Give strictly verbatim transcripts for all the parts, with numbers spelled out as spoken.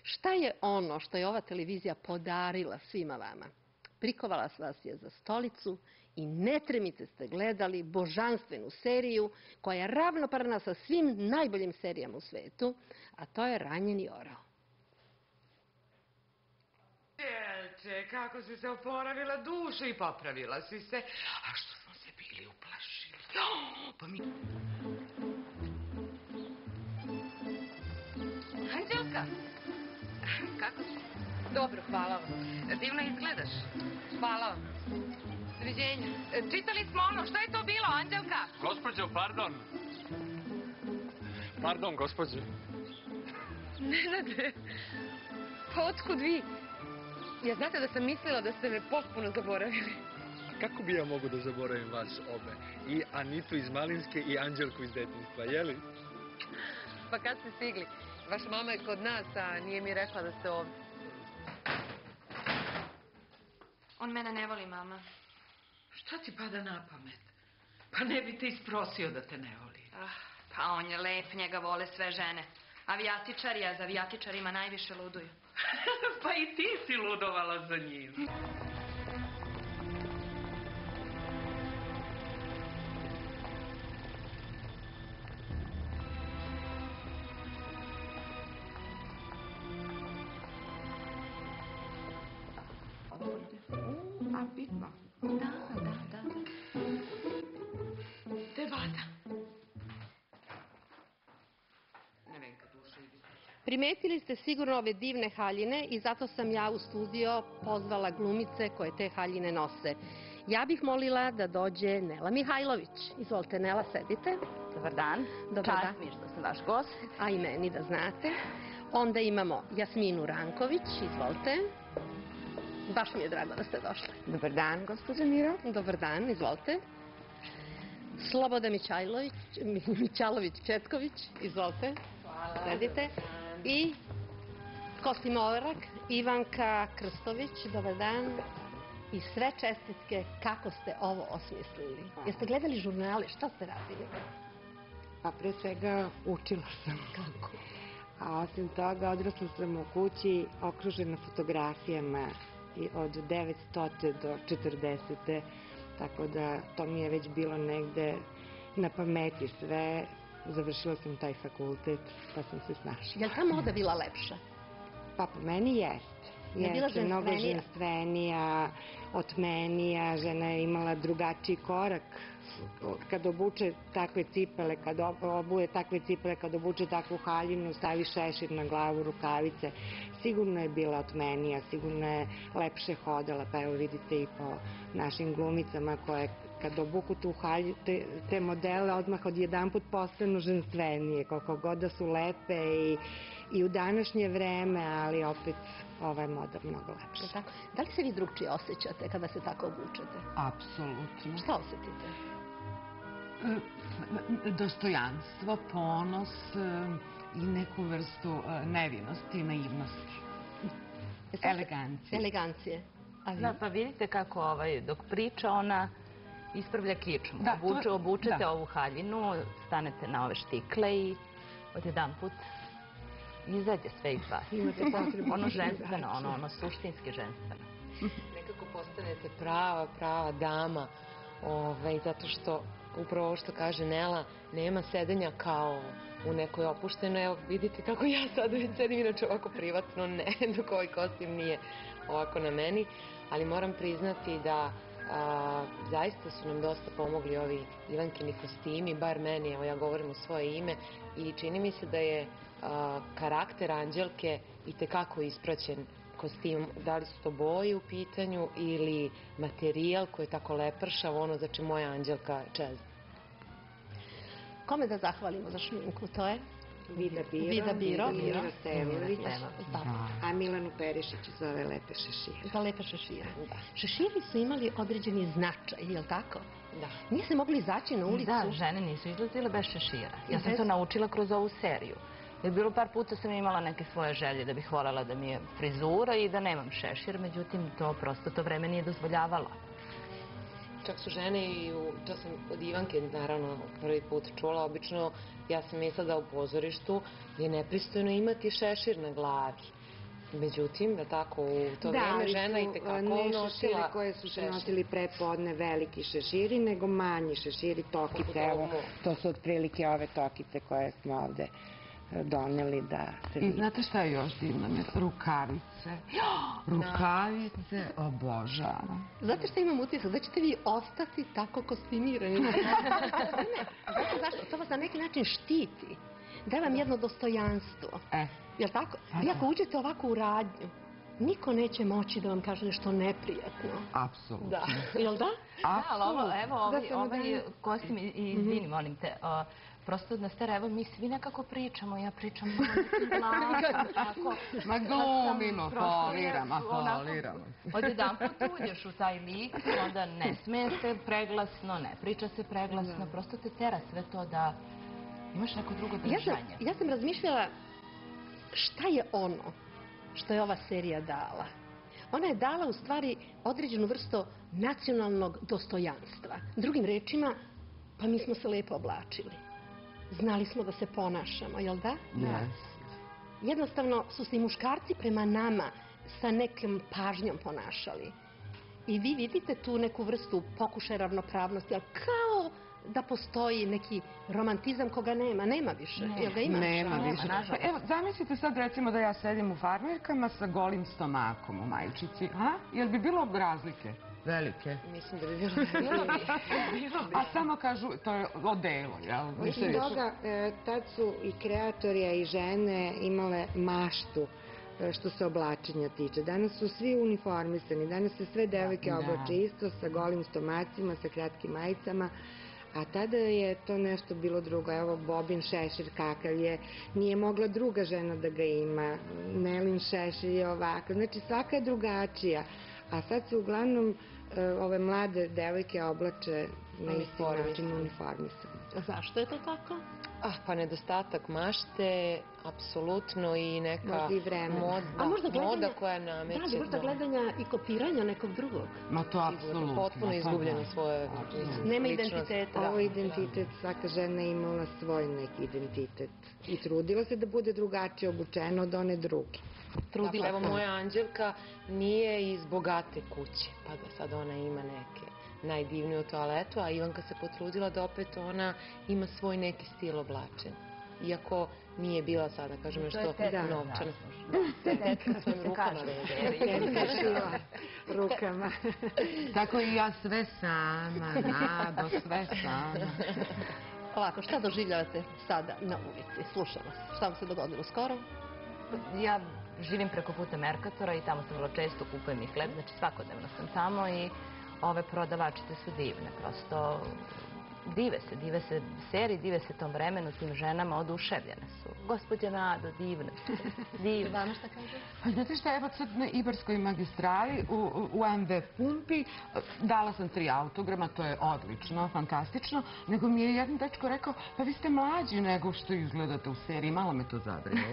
Šta je ono što je ova televizija podarila svima vama? Prikovala vas je za stolicu i ne tremite ste gledali božanstvenu seriju koja je ravnopravna sa svim najboljim serijama u svetu, a to je Ranjeni orao. Jelče, kako si se oporavila dušu i popravila si se. A što smo se bili uplašili? Pa mi... Anđelka, kako si? Dobro, hvala vam. Divno izgledaš. Hvala vam. Doviđenja. Čitali smo ono, što je to bilo, Anđelka? Gospođo, pardon. Pardon, gospođo. Nenade, pa otkud vi? Ja znate da sam mislila da ste me potpuno zaboravili. Kako bi ja mogu da zaboravim vas obe? I Anitu iz Malinske i Anđelku iz detinjstva, jeli? Pa kad ste stigli? Vaša mama je kod nas, a nije mi rekla da ste ovdje. On mene ne voli, mama. Šta ti pada na pamet? Pa ne bi te isprosio da te ne voli. Ah, pa on je lep, njega vole sve žene. Avijatičari, a za avijatičarima najviše luduju. Pa i ti si ludovala za njim. A, bitno. Da, da, da. Debata. Nevenka, duša idi. Primetili ste sigurno ove divne haljine i zato sam ja u studio pozvala glumice koje te haljine nose. Ja bih molila da dođe Nela Mihajlović. Izvolite, Nela, sedite. Dobar dan. Dobar Čast dan. mi je što sam vaš gost. A i meni da znate. Onda imamo Jasminu Ranković. Izvolite. Baš mi je drago da ste došli. Dobar dan, gospođa Miro. Dobar dan, izvolite. Sloboda Mićajlović, Mićalović-Četković, izvolite. Hvala. Sedite. I Kosti Morak, Ivanka Krstović, dobar dan. I sve čestitke kako ste ovo osmislili. Jeste gledali žurnale, šta ste radili? Pa pre svega učila sam. Kako? A osim toga odrasla sam u kući okružena fotografijama i od devetstote do četrdesete. Tako da to mi je već bilo negde na pameti sve. Završila sam taj fakultet pa sam se snašla. Je li ta moda bila lepša? Pa po meni jest. Je bila Jeste mnogo ženstvenija? ženstvenija, otmenija, žena je imala drugačiji korak. Kad obuče takve cipele, kad obuje takve cipele, kad obuče takvu haljinu, stavi šešir na glavu, rukavice, sigurno je bila otmenija, sigurno je lepše hodala, pa evo vidite i po našim glumicama koje kad obuku tu haljinu, te, te modele odmah odjedanput postanu ženstvenije, koliko god da su lepe i, i u današnje vreme, ali opet ova je moda mnogo lepša. Tako? Da li se vi drugčije osjećate kada se tako obučete? Apsolutno. Šta osjetite? Dostojanstvo, ponos i neku vrstu nevinosti i naivnosti. Elegancije. Elegancije. A vi? Da, pa vidite kako ovaj, dok priča ona ispravlja kičmu. Da, to- Obuče, obučete da. ovu haljinu, stanete na ove štikle i odjedan put izađe sve iz vas. Imate potrebu. Ono ženstveno, ono, ono suštinski ženstveno. Nekako postanete prava, prava dama, ovaj, zato što upravo ovo što kaže Nela, nema sedenja kao u nekoj opuštenoj. Evo vidite kako ja sad već sedim, inače ovako privatno, ne, dok ovaj kostim nije ovako na meni, ali moram priznati da a, zaista su nam dosta pomogli ovi Ivankini kostimi, bar meni, evo ja govorim u svoje ime, i čini mi se da je a, karakter Anđelke itekako ispraćen kostim, da li su to boje u pitanju ili materijal koji je tako lepršav, ono za čemu moja Anđelka čezna. Kome da zahvalimo za šminku, to je? Vida Biro, Vida Biro. Miro Stevović, Da. a Milanu Perišiću za ove lepe šešire. Za lepe šešire. Šeširi su imali određeni značaj, je li tako? Da. Nije se mogli izaći na ulicu. Da, žene nisu izlazile bez šešira. Ja sam bez- to naučila kroz ovu seriju. Jer bilo par puta sam imala neke svoje želje da bih voljela da mi je frizura i da nemam šešir, međutim to prosto to vreme nije dozvoljavalo. Čak su žene i u, to sam od Ivanke naravno prvi put čula, obično ja sam mislila da u pozorištu je nepristojno imati šešir na glavi. Međutim, da tako, u to vreme žena i tekako ne nosila šešire koje su se nosili prepodne veliki šeširi, nego manji šeširi, tokice. Evo, to su otprilike ove tokice koje smo ovde doneli da se I vidi. znate šta je još divno? Rukavice. Rukavice obožavam. Znate šta imam utisak? Da ćete vi ostati tako kostimirani. Ne, znate zašto? To vas na neki način štiti. Da vam jedno dostojanstvo. E. Jel' tako? Vi ako uđete ovako u radnju, niko neće moći da vam kaže nešto neprijatno. Apsolutno. Da. Jel' da? Da, ali ovo, evo, ovaj, samo ovaj da- kostim, i i izvini, molim te, a, prosto na stara, evo, mi svi nekako pričamo, ja pričam malo nekim glasom, tako. Ma Kad sam glumimo, prosto foliramo, onako, foliramo. Odjedan put uđeš u taj lik, onda ne smije se preglasno, ne priča se preglasno, prosto te tera sve to da imaš neko drugo Ja sam, držanje. ja sam razmišljala šta je ono što je ova serija dala. Ona je dala u stvari određenu vrstu nacionalnog dostojanstva. Drugim rečima, pa mi smo se lepo oblačili. Znali smo da se ponašamo, jel da? Da. Jednostavno su se i muškarci prema nama sa nekom pažnjom ponašali. I vi vidite tu neku vrstu pokušaja ravnopravnosti, ali kao da postoji neki romantizam koga nema. Nema više. Jel ga imaš? Nema Nema, više. nažalost. Pa evo, zamislite sad recimo da ja sedim u farmerkama sa golim stomakom u majčici. A? Jel bi bilo razlike? Velike. Mislim da bi bilo A samo kažu, to je odelo, jel? Ništa Osim više. toga, e, tad su i kreatorija i žene imale maštu e, što se oblačenja tiče. Danas su svi uniformisani, danas se sve devojke Da. oblače isto sa golim stomacima, sa kratkim majicama, a tada je to nešto bilo drugo. Evo, Bobin šešir kakav je, nije mogla druga žena da ga ima, Nelin šešir je ovakav, znači svaka je drugačija, a sad se uglavnom e, ove mlade devojke oblače na isti način uniformisane. Zašto je to tako? Ah, pa nedostatak mašte, apsolutno, i neka Možda i vremena. mod, A možda da, moda gledanja- koja nameće. Da, ali možda gledanja i kopiranja nekog drugog. Ma to apsolutno. Potpuno pa izgubljeno da. svoje Apsolutno. Nema ličnost. identiteta. Ovo je identitet, svaka žena je imala svoj neki identitet i trudila se da bude drugačije obučena od one druge. Trudila Evo, moja Anđelka nije iz bogate kuće, pa da sad ona ima neke najdivniju toaletu, a Ivanka se potrudila da opet ona ima svoj neki stil oblačenja. Iako nije bila sada, kažem, nešto novčana. Tetka svojim rukama Tetka šila rukama. Tako i ja sve sama, nado, sve sama. Ovako, šta doživljavate sada na ulici? Slušam vas. Šta vam se dogodilo skoro? Ja živim preko puta Merkatora i tamo sam vrlo često, kupujem i hleb, znači svakodnevno sam tamo i ove prodavačice su divne, prosto dive se, dive se seriji, dive se tom vremenu, tim ženama, oduševljene su. Gospođa Nado, divne su, divne. Vama šta kaže? Pa znate šta, evo sad na Ibarskoj magistrali u, u em ve pumpi dala sam tri autograma, to je odlično, fantastično, nego mi je jedan dečko rekao, pa vi ste mlađi nego što izgledate u seriji, malo me to zabrinulo.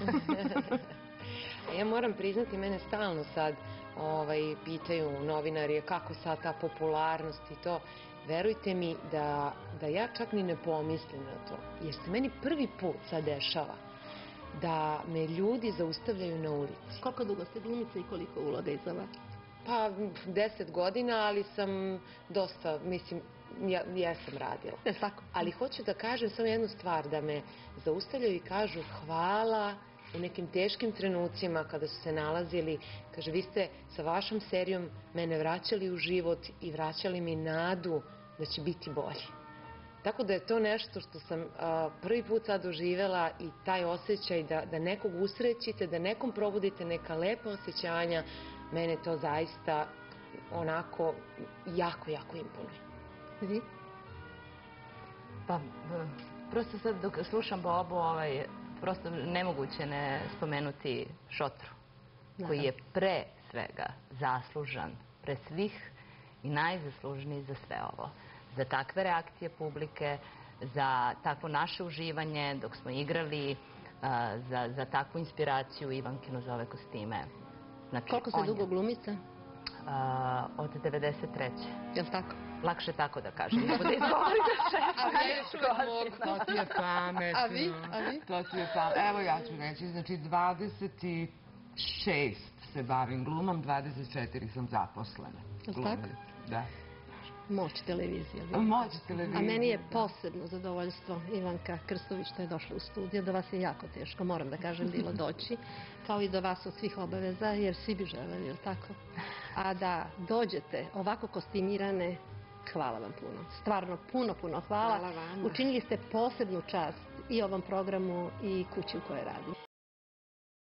Ja moram priznati, mene stalno sad ovaj, pitaju novinari kako sad ta popularnost i to. Verujte mi da, da ja čak ni ne pomislim na to. Jer se meni prvi put sad dešava da me ljudi zaustavljaju na ulici. Koliko dugo ste glumica i koliko uloga iza vas? Pa deset godina, ali sam dosta, mislim, ja, jesam radila. Je tako? Ali hoću da kažem samo jednu stvar, da me zaustavljaju i kažu hvala u nekim teškim trenucima kada su se nalazili, kaže, vi ste sa vašom serijom mene vraćali u život i vraćali mi nadu da će biti bolje. Tako da je to nešto što sam a, prvi put sad doživela i taj osjećaj da, da nekog usrećite, da nekom probudite neka lepa osjećanja, mene to zaista onako jako, jako imponuje. Vi? Pa, prosto sad dok slušam Bobu, ovaj, prosto nemoguće ne spomenuti Šotru, koji je pre svega zaslužan, pre svih i najzaslužniji za sve ovo. Za takve reakcije publike, za takvo naše uživanje dok smo igrali, za, za takvu inspiraciju Ivankinu za ove kostime. Znači, Koliko ste dugo glumica? A, od devedeset treće. Jel' tako? Lakše tako da kažem, nego da izgovorim šest godina. To ti je pametno. A vi? A vi? To ti je pametno. Evo ja ću reći, znači dvadeset šest se bavim glumom, dvadeset četiri sam zaposlena. Je li tako? Da. Moć televizije. Moć televizije. A meni je posebno zadovoljstvo Ivanka Krstović što je došla u studio. Do vas je jako teško, moram da kažem, bilo doći. Kao i do vas od svih obaveza, jer svi bi želeli, je li tako? A da dođete ovako kostimirane, hvala vam puno. Stvarno, puno, puno hvala. Hvala vama. Učinili ste posebnu čast i ovom programu i kući u kojoj radim.